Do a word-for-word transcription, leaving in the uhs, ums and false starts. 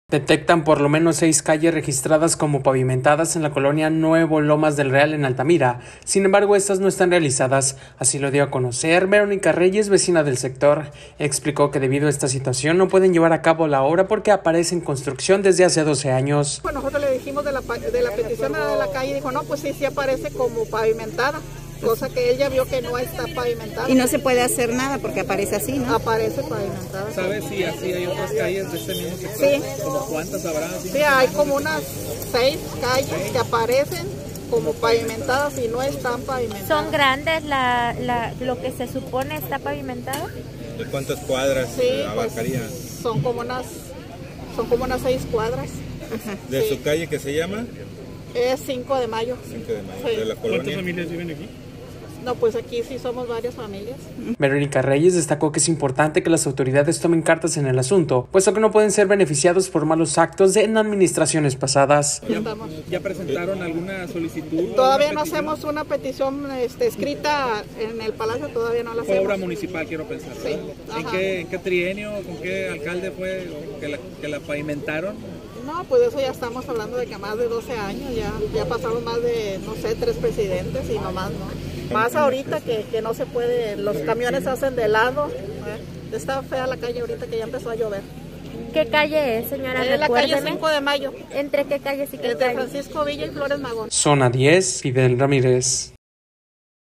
Detectan por lo menos seis calles registradas como pavimentadas en la colonia Nuevo Lomas del Real en Altamira. Sin embargo, estas no están realizadas. Así lo dio a conocer Verónica Reyes, vecina del sector. Explicó que debido a esta situación no pueden llevar a cabo la obra porque aparece en construcción desde hace doce años. Pues nosotros le dijimos de la, de la petición de la calle y dijo, no, pues sí, sí aparece como pavimentada. Cosa que ella vio que no está pavimentada. Y no se puede hacer nada porque aparece así, ¿no? Aparece pavimentada. ¿Sabes si así hay otras calles de este mismo sector? Sí. ¿Como cuántas habrá? Sí, hay como unas seis calles que aparecen como pavimentadas y no están pavimentadas. ¿Son grandes la, la, lo que se supone está pavimentado? ¿De cuántas cuadras sí, abarcaría? Pues, son como unas son como unas seis cuadras. Ajá. ¿De sí. su calle que se llama? Es cinco de mayo. cinco de mayo, sí. ¿De la colonia? ¿Cuántas familias viven aquí? No, pues aquí sí somos varias familias. Verónica Reyes destacó que es importante que las autoridades tomen cartas en el asunto, puesto que no pueden ser beneficiados por malos actos en administraciones pasadas. ¿Ya, ¿Ya presentaron alguna solicitud? Todavía no hacemos una petición este, escrita en el Palacio, todavía no la hacemos. Fue obra municipal, quiero pensar. Sí. ¿En qué, ¿En qué trienio, con qué alcalde fue que la, que la pavimentaron? No, pues eso ya estamos hablando de que más de doce años, ya, ya pasaron más de, no sé, tres presidentes y nomás, ¿no? Más ahorita que, que no se puede, los camiones se hacen de lado, ¿eh? Está fea la calle ahorita que ya empezó a llover. ¿Qué calle es, señora? Es la calle cinco de mayo. ¿Entre qué calles y qué Entre calles? Francisco Villa y Flores Magón. Zona diez, Fidel Ramírez.